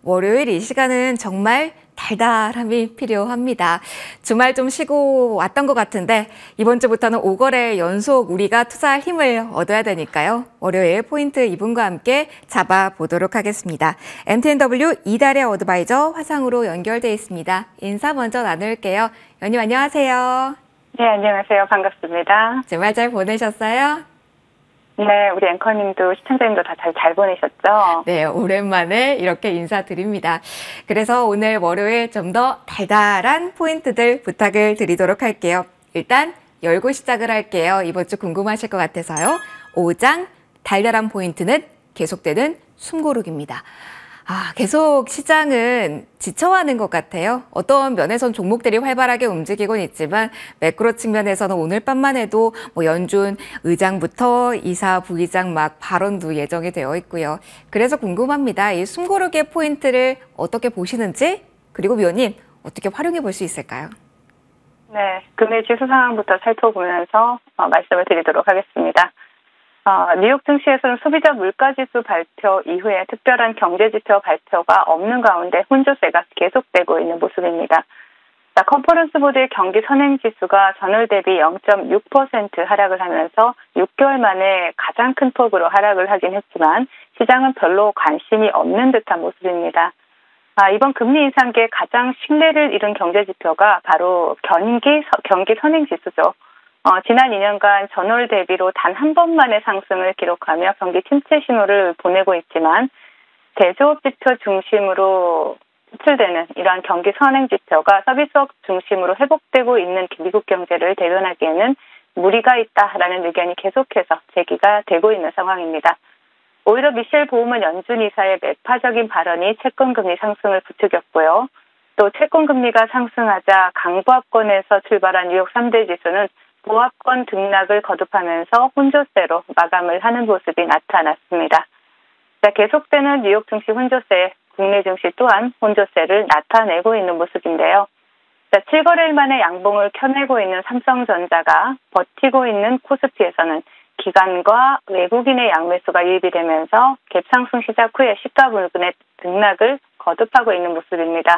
월요일 이 시간은 정말 달달함이 필요합니다. 주말 좀 쉬고 왔던 것 같은데 이번 주부터는 5거래 연속 우리가 투자할 힘을 얻어야 되니까요. 월요일 포인트 이분과 함께 잡아보도록 하겠습니다. MTNW 이달의 어드바이저 화상으로 연결돼 있습니다. 인사 먼저 나눌게요. 연님 안녕하세요. 네, 안녕하세요. 반갑습니다. 주말 잘 보내셨어요? 네, 우리 앵커님도 시청자님도 다 잘 보내셨죠? 네, 오랜만에 이렇게 인사드립니다. 그래서 오늘 월요일 좀 더 달달한 포인트들 부탁을 드리도록 할게요. 일단 열고 시작을 할게요. 이번 주 궁금하실 것 같아서요. 5장 달달한 포인트는 계속되는 숨고르기입니다. 계속 시장은 지쳐하는 것 같아요. 어떤 면에선 종목들이 활발하게 움직이곤 있지만 매크로 측면에서는 오늘 밤만 해도 연준 의장부터 이사 부의장 막 발언도 예정이 되어 있고요. 그래서 궁금합니다. 이 숨고르기의 포인트를 어떻게 보시는지, 그리고 위원님 어떻게 활용해 볼 수 있을까요? 네, 금일 지수 상황부터 살펴보면서 말씀을 드리도록 하겠습니다. 뉴욕 증시에서는 소비자 물가지수 발표 이후에 특별한 경제지표 발표가 없는 가운데 혼조세가 계속되고 있는 모습입니다. 컨퍼런스 보드의 경기 선행지수가 전월 대비 0.6% 하락을 하면서 6개월 만에 가장 큰 폭으로 하락을 하긴 했지만 시장은 별로 관심이 없는 듯한 모습입니다. 이번 금리 인상기에 가장 신뢰를 잃은 경제지표가 바로 경기 선행지수죠. 지난 2년간 전월 대비로 단 한 번만의 상승을 기록하며 경기 침체 신호를 보내고 있지만 제조업 지표 중심으로 수출되는 이러한 경기 선행 지표가 서비스업 중심으로 회복되고 있는 미국 경제를 대변하기에는 무리가 있다라는 의견이 계속해서 제기가 되고 있는 상황입니다. 오히려 미셸 보우먼 연준 이사의 매파적인 발언이 채권금리 상승을 부추겼고요. 또 채권금리가 상승하자 강보합권에서 출발한 뉴욕 3대 지수는 보합권 등락을 거듭하면서 혼조세로 마감을 하는 모습이 나타났습니다. 계속되는 뉴욕 증시 혼조세, 국내 증시 또한 혼조세를 나타내고 있는 모습인데요. 7거래일 만에 양봉을 켜내고 있는 삼성전자가 버티고 있는 코스피에서는 기관과 외국인의 양매수가 유입이 되면서 갭상승 시작 후에 시가물근의 등락을 거듭하고 있는 모습입니다.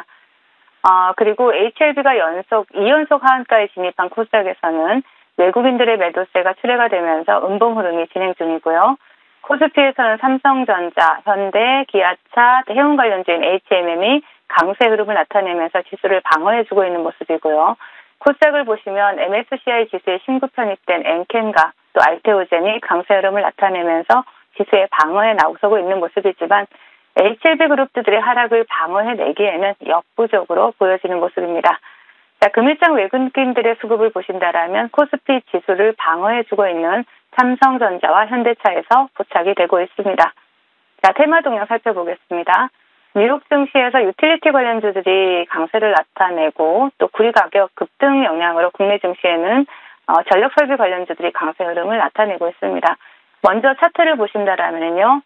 그리고 HLB가 2연속 하한가에 진입한 코스닥에서는 외국인들의 매도세가 출회가 되면서 음봉 흐름이 진행 중이고요. 코스피에서는 삼성전자, 현대, 기아차, 해운 관련주인 HMM이 강세 흐름을 나타내면서 지수를 방어해주고 있는 모습이고요. 코스닥을 보시면 MSCI 지수에 신규 편입된 엔켄과 또 알테오젠이 강세 흐름을 나타내면서 지수의 방어에 나서고 있는 모습이지만 HLB 그룹들의 하락을 방어해내기에는 역부족으로 보여지는 모습입니다. 금일장 외국인들의 수급을 보신다라면 코스피 지수를 방어해주고 있는 삼성전자와 현대차에서 포착이 되고 있습니다. 테마 동향 살펴보겠습니다. 뉴욕 증시에서 유틸리티 관련주들이 강세를 나타내고 또 구리 가격 급등 영향으로 국내 증시에는 전력 설비 관련주들이 강세 흐름을 나타내고 있습니다. 먼저 차트를 보신다라면요.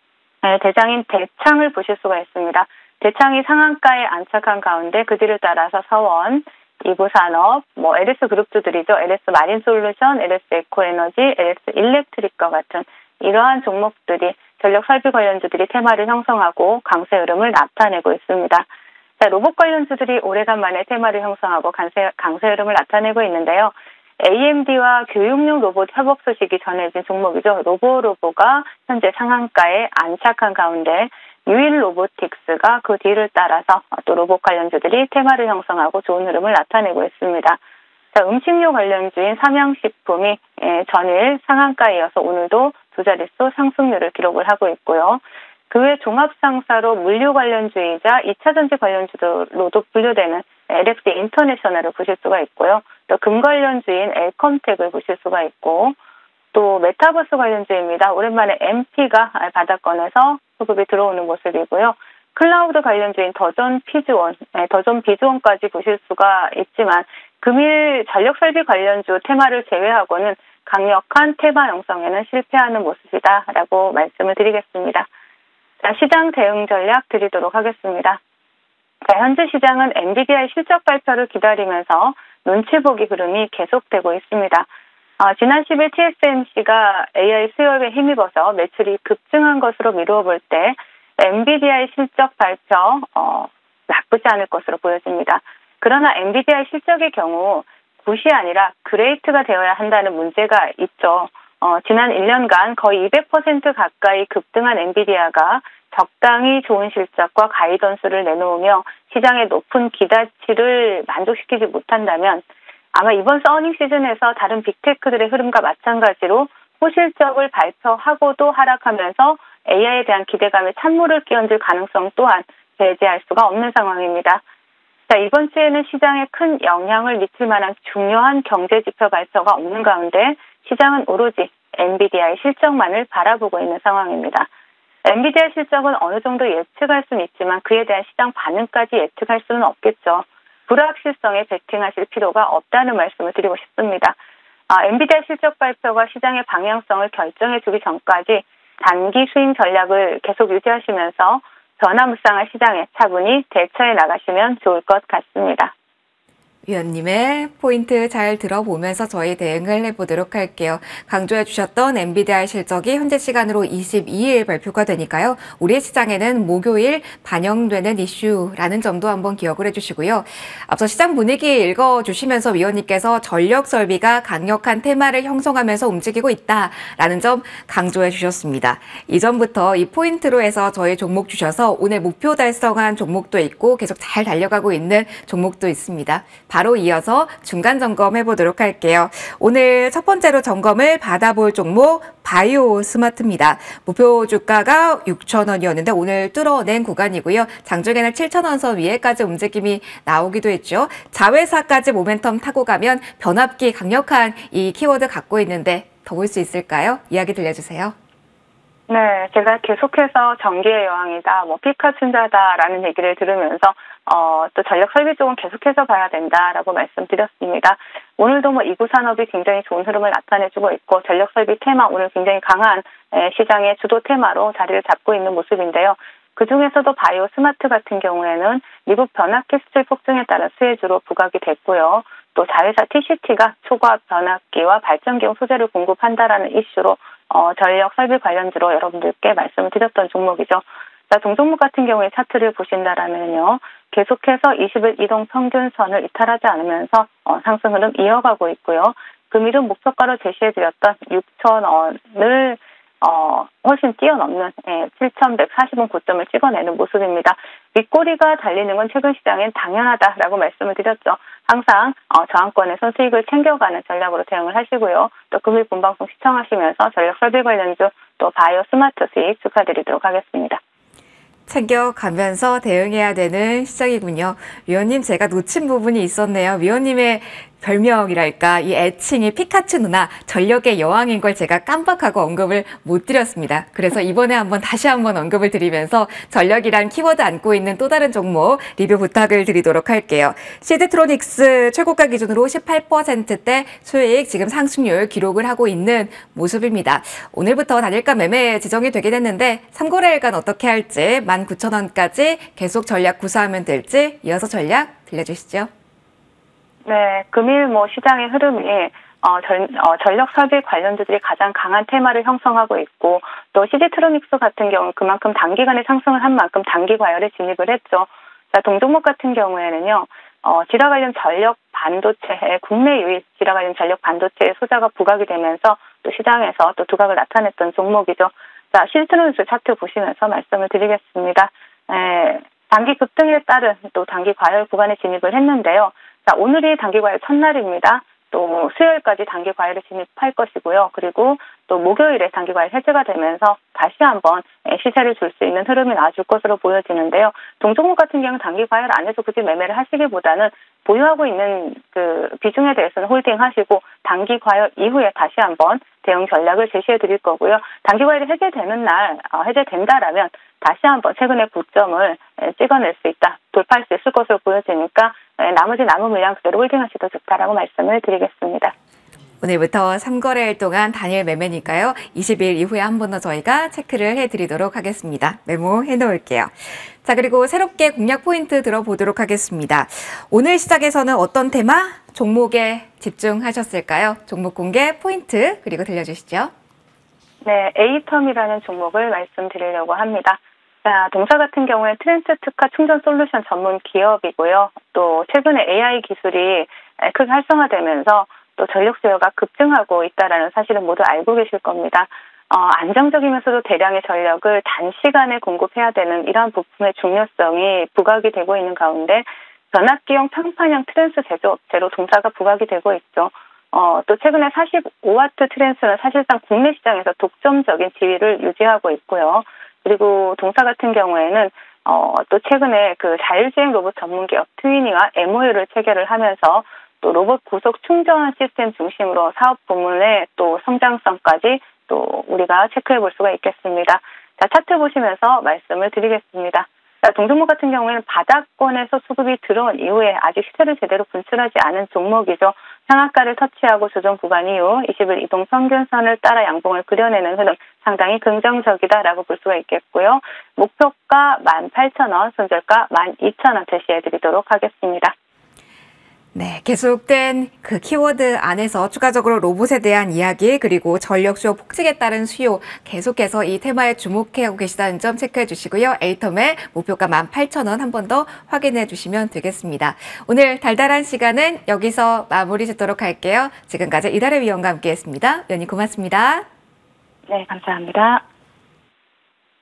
대장인 대창을 보실 수가 있습니다. 대창이 상한가에 안착한 가운데 그 뒤를 따라서 서원, 이구산업, LS 그룹주들이죠. LS 마린솔루션, LS 에코에너지, LS 일렉트릭과 같은 이러한 종목들이 전력 설비 관련주들이 테마를 형성하고 강세 흐름을 나타내고 있습니다. 로봇 관련주들이 오래간만에 테마를 형성하고 강세 흐름을 나타내고 있는데요. AMD와 교육용 로봇 협업 소식이 전해진 종목이죠. 로보가 현재 상한가에 안착한 가운데 유일 로보틱스가 그 뒤를 따라서 또 로봇 관련주들이 테마를 형성하고 좋은 흐름을 나타내고 있습니다. 음식료 관련주인 삼양식품이 전일 상한가에 이어서 오늘도 두 자릿수 상승률을 기록을 하고 있고요. 그 외 종합상사로 물류 관련주이자 2차전지 관련주로도 분류되는 LX 인터내셔널을 보실 수가 있고요. 또 금 관련주인 엘컴텍을 보실 수가 있고 또 메타버스 관련주입니다. 오랜만에 MP가 바닥권에서 수급이 들어오는 모습이고요. 클라우드 관련주인 더존 비즈원까지 보실 수가 있지만 금일 전력 설비 관련주 테마를 제외하고는 강력한 테마 형성에는 실패하는 모습이다라고 말씀을 드리겠습니다. 시장 대응 전략 드리도록 하겠습니다. 현재 시장은 엔비디아의 실적 발표를 기다리면서 눈치 보기 흐름이 계속되고 있습니다. 지난 10일 TSMC가 AI 수요에 힘입어서 매출이 급증한 것으로 미루어 볼 때 엔비디아의 실적 발표 나쁘지 않을 것으로 보여집니다. 그러나 엔비디아의 실적의 경우 굿이 아니라 그레이트가 되어야 한다는 문제가 있죠. 지난 1년간 거의 200% 가까이 급등한 엔비디아가 적당히 좋은 실적과 가이던스를 내놓으며 시장의 높은 기대치를 만족시키지 못한다면 아마 이번 어닝 시즌에서 다른 빅테크들의 흐름과 마찬가지로 호실적을 발표하고도 하락하면서 AI에 대한 기대감에 찬물을 끼얹을 가능성 또한 배제할 수가 없는 상황입니다. 자, 이번 주에는 시장에 큰 영향을 미칠 만한 중요한 경제지표 발표가 없는 가운데 시장은 오로지 엔비디아의 실적만을 바라보고 있는 상황입니다. 엔비디아 실적은 어느 정도 예측할 수는 있지만 그에 대한 시장 반응까지 예측할 수는 없겠죠. 불확실성에 베팅하실 필요가 없다는 말씀을 드리고 싶습니다. 엔비디아 실적 발표가 시장의 방향성을 결정해주기 전까지 단기 스윙 전략을 계속 유지하시면서 변화무쌍한 시장에 차분히 대처해 나가시면 좋을 것 같습니다. 위원님의 포인트 잘 들어보면서 저희 대응을 해보도록 할게요. 강조해 주셨던 엔비디아의 실적이 현재 시간으로 22일 발표가 되니까요. 우리의 시장에는 목요일 반영되는 이슈라는 점도 한번 기억을 해주시고요. 앞서 시장 분위기 읽어주시면서 위원님께서 전력 설비가 강력한 테마를 형성하면서 움직이고 있다라는 점 강조해 주셨습니다. 이전부터 이 포인트로 해서 저희 종목 주셔서 오늘 목표 달성한 종목도 있고 계속 잘 달려가고 있는 종목도 있습니다. 바로 이어서 중간 점검 해보도록 할게요. 오늘 첫 번째로 점검을 받아볼 종목 바이오 스마트입니다. 목표 주가가 6,000원이었는데 오늘 뚫어낸 구간이고요. 장중에는 7,000원 선 위에까지 움직임이 나오기도 했죠. 자회사까지 모멘텀 타고 가면 변압기 강력한 이 키워드 갖고 있는데 더 볼 수 있을까요? 이야기 들려주세요. 네, 제가 계속해서 전기의 여왕이다, 피카춘자다라는 얘기를 들으면서 또 전력 설비 쪽은 계속해서 봐야 된다라고 말씀드렸습니다. 오늘도 이구 산업이 굉장히 좋은 흐름을 나타내주고 있고 전력 설비 테마 오늘 굉장히 강한 시장의 주도 테마로 자리를 잡고 있는 모습인데요. 그중에서도 바이오 스마트 같은 경우에는 미국 변압기 수출 폭증에 따라 수혜주로 부각이 됐고요. 또 자회사 TCT가 초과압 변압기와 발전기용 소재를 공급한다라는 이슈로 전력 설비 관련주로 여러분들께 말씀을 드렸던 종목이죠. 자, 동종목 같은 경우에 차트를 보신다라면요. 계속해서 20일 이동 평균선을 이탈하지 않으면서 상승 흐름 이어가고 있고요. 금일은 목표가로 제시해드렸던 6,000원을 훨씬 뛰어넘는 7,140원 고점을 찍어내는 모습입니다. 윗꼬리가 달리는 건 최근 시장엔 당연하다라고 말씀을 드렸죠. 항상 저항권에서 수익을 챙겨가는 전략으로 대응을 하시고요. 또 금일 본방송 시청하시면서 전력 설비 관련주 또 바이오 스마트 수익 축하드리도록 하겠습니다. 챙겨가면서 대응해야 되는 시장이군요. 위원님, 제가 놓친 부분이 있었네요. 위원님의 별명이랄까, 이 애칭이 피카츄 누나, 전력의 여왕인 걸 제가 깜빡하고 언급을 못 드렸습니다. 그래서 이번에 다시 한번 언급을 드리면서 전력이란 키워드 안고 있는 또 다른 종목 리뷰 부탁을 드리도록 할게요. 시드트로닉스 최고가 기준으로 18%대 수익, 지금 상승률 기록을 하고 있는 모습입니다. 오늘부터 단일가 매매 지정이 되긴 했는데 3거래일간 어떻게 할지 19,000원까지 계속 전략 구사하면 될지 이어서 전략 들려주시죠. 네, 금일 시장의 흐름이 전력 설비 관련주들이 가장 강한 테마를 형성하고 있고 또 CG트로닉스 같은 경우 그만큼 단기간에 상승을 한 만큼 단기 과열에 진입을 했죠. 자, 동종목 같은 경우에는요. 지라 관련 전력 반도체, 국내 유일 지라 관련 전력 반도체 소자가 부각이 되면서 또 시장에서 또 두각을 나타냈던 종목이죠. 자, CG트로닉스 차트 보시면서 말씀을 드리겠습니다. 단기 급등에 따른 또 단기 과열 구간에 진입을 했는데요. 자, 오늘이 단기 과열 첫날입니다. 또 수요일까지 단기 과열에 진입할 것이고요. 그리고 또 목요일에 단기 과열 해제가 되면서 다시 한번 시세를 줄 수 있는 흐름이 나와줄 것으로 보여지는데요. 동종목 같은 경우는 단기 과열 안에서 굳이 매매를 하시기보다는 보유하고 있는 그 비중에 대해서는 홀딩하시고 단기 과열 이후에 다시 한번 대응 전략을 제시해 드릴 거고요. 단기 과열이 해제되는 날 해제된다라면 다시 한번 최근의 고점을 찍어낼 수 있다, 돌파할 수 있을 것으로 보여지니까 나머지 남은 물량 그대로 홀딩하셔도 좋다라고 말씀을 드리겠습니다. 오늘부터 3거래일 동안 단일 매매니까요. 20일 이후에 한 번 더 저희가 체크를 해드리도록 하겠습니다. 메모해 놓을게요. 자, 그리고 새롭게 공략 포인트 들어보도록 하겠습니다. 오늘 시작에서는 어떤 테마, 종목에 집중하셨을까요? 종목 공개 포인트 그리고 들려주시죠. 네, 에이텀이라는 종목을 말씀드리려고 합니다. 자, 동사 같은 경우에 트랜스 특화 충전 솔루션 전문 기업이고요. 또 최근에 AI 기술이 크게 활성화되면서 또 전력 수요가 급증하고 있다는 사실은 모두 알고 계실 겁니다. 안정적이면서도 대량의 전력을 단시간에 공급해야 되는 이러한 부품의 중요성이 부각이 되고 있는 가운데 변압기용 평판형 트랜스 제조업체로 동사가 부각이 되고 있죠. 또 최근에 45와트 트랜스는 사실상 국내 시장에서 독점적인 지위를 유지하고 있고요. 그리고 동사 같은 경우에는 또 최근에 그 자율주행 로봇 전문 기업 트위니와 MOU를 체결을 하면서 또 로봇 고속 충전 시스템 중심으로 사업 부문의 또 성장성까지 또 우리가 체크해 볼 수가 있겠습니다. 자, 차트 보시면서 말씀을 드리겠습니다. 자, 동종목 같은 경우에는 바닥권에서 수급이 들어온 이후에 아직 시세를 제대로 분출하지 않은 종목이죠. 상한가를 터치하고 조정 구간 이후 20일 이동 평균선을 따라 양봉을 그려내는 흐름 상당히 긍정적이다라고 볼 수가 있겠고요. 목표가 18,000원, 손절가 12,000원 제시해 드리도록 하겠습니다. 네, 계속된 그 키워드 안에서 추가적으로 로봇에 대한 이야기 그리고 전력 수요 폭증에 따른 수요 계속해서 이 테마에 주목하고 계시다는 점 체크해 주시고요. 에이텀의 목표가 18,000원 한 번 더 확인해 주시면 되겠습니다. 오늘 달달한 시간은 여기서 마무리 짓도록 할게요. 지금까지 이달의 위원과 함께했습니다. 위원님 고맙습니다. 네, 감사합니다.